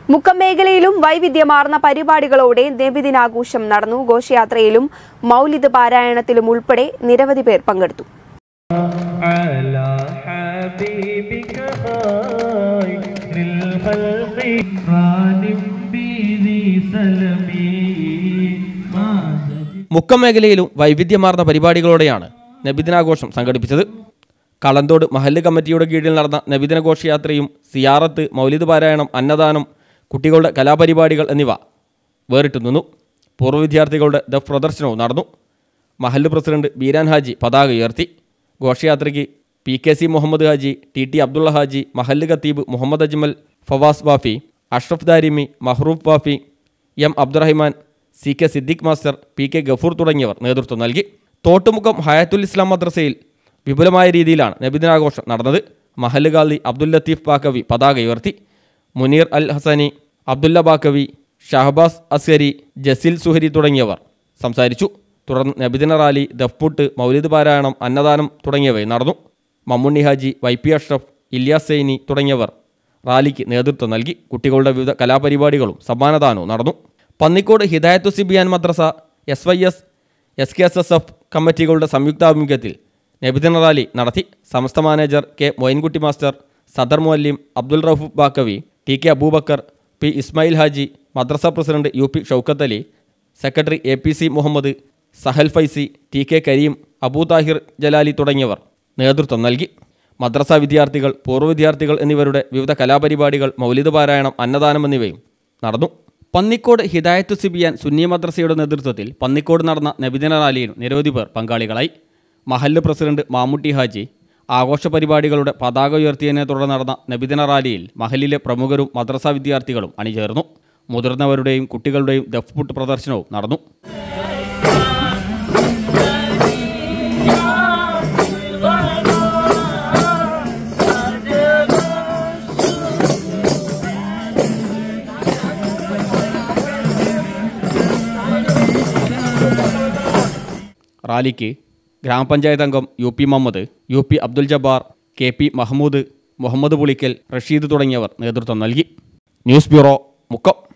മുക്കം മേഖലയിലും വൈവിധ്യമാർന്ന പരിപാടികളോടെ നബിദിനാഘോഷം നടന്നു. ഘോഷയാത്രയിലും മൗലിദ് പാരായണത്തിലും ഉൾപ്പെടെ നിരവധി പേർ പങ്കെടുത്തു. മുക്കം മേഖലയിലും വൈവിധ്യമാർന്ന പരിപാടികളോടെയാണ് നബിദിനാഘോഷം സംഘടിപ്പിച്ചത്. കളന്തോട് മഹല്ല് കമ്മിറ്റിയുടെ കീഴിൽ നടന്ന നബിദിന ഘോഷയാത്രയും സിയാറത്ത്, മൗലിദ് പാരായണം, അന്നദാനം, കുട്ടികളുടെ കലാപരിപാടികൾ എന്നിവ വേറിട്ടു നിന്നു. പൂർവ്വ വിദ്യാർത്ഥികളുടെ ദഫ് പ്രദർശനവും നടന്നു. മഹല്ല് പ്രസിഡന്റ് ബീരാൻ ഹാജി പതാക ഉയർത്തി. ഘോഷയാത്രയ്ക്ക് PKC മുഹമ്മദ് ഹാജി, TT അബ്ദുള്ള ഹാജി, മഹല്ല് ഖത്തീബ് Muhammad Ajmal, Fawas Bafi, Ashraf Darimi, Mahroof Bafi, M Abdurahiman, CK Siddique master, PK Gafoor തുടങ്ങിയവർ നേതൃത്വം നൽകി. തോട്ടുമുക്കം ഹയാത്തുൽ ഇസ്ലാം മദ്രസയിൽ വിപുലമായ രീതിയിലാണ് നബിദിനാഘോഷം നടന്നത്. മഹല്ല് ഖാദി അബ്ദുൽ ലത്തീഫ് ബാക്കവി പതാക ഉയർത്തി. മുനീർ അൽ ഹസനി, അബ്ദുല്ല ബാക്കവി, ഷഹബാസ് അസ്കരി, ജസീൽ സുഹരി തുടങ്ങിയവർ സംസാരിച്ചു. തുടർന്ന് നബിദിന റാലി, ദഫ്മുട്ട്, മൗലിദ് പാരായണം, അന്നദാനം തുടങ്ങിയവയും നടന്നു. മമ്മുണ്ണി ഹാജി, YP അഷ്റഫ്, ഇല്യാസ് സൈനി തുടങ്ങിയവർ റാലിക്ക് നേതൃത്വം നൽകി. കുട്ടികളുടെ വിവിധ കലാപരിപാടികളും സമ്മാനദാനവും നടന്നു. പന്നിക്കോട് ഹിദായത്തു സിബിയാൻ മദ്രസ, SYS, SKSSF കമ്മിറ്റികളുടെ സംയുക്താഭിമുഖ്യത്തിൽ നബിദിന റാലി നടത്തി. Samastha manager K Moinkutty master, സദർ മുഅല്ലിം അബ്ദുൽ റൌഫ് ബാക്കവി, TK അബൂബക്കർ, P ഇസ്മായിൽ ഹാജി, മദ്രസ president UP Shoukath Ali, secretary APC Muhammad, Sahal Faizy, TK Kareem, Abu Thahir Jalali തുടങ്ങിയവർ നേതൃത്വം നൽകി. മദ്രസ വിദ്യാർത്ഥികൾ, പൂർവ്വ വിദ്യാർത്ഥികൾ എന്നിവരുടെ വിവിധ കലാപരിപാടികൾ, മൗലിദ് പാരായണം, അന്നദാനം എന്നിവയും നടന്നു. പന്നിക്കോട് ഹിദായത്തു സിബിയാൻ സുന്നി മദ്രസയുടെ നേതൃത്വത്തിൽ പന്നിക്കോട് നടന്ന നബിദിന റാലിയിൽ നിരവധി പേർ പങ്കാളികളായി. മഹല്ല് പ്രസിഡന്റ് മാമുട്ടി ഹാജി ആഘോഷ പരിപാടികളുടെ പതാക ഉയർത്തിയതിനെ തുടർന്ന് നടന്ന നബിദിന റാലിയിൽ മഹല്ലിലെ പ്രമുഖരും മദ്രസ വിദ്യാർത്ഥികളും അണിചേർന്നു. മുതിർന്നവരുടെയും കുട്ടികളുടെയും ദഫ്മുട്ട് പ്രദർശനവും നടന്നു. റാലിക്ക് ഗ്രാമപഞ്ചായത്ത് അംഗം UP Muhammad, UP Abdul Jabbar, KP Mahmood, Muhammad Pulikkal, Rasheed തുടങ്ങിയവർ നേതൃത്വം നൽകി. News bureau, Mukkam.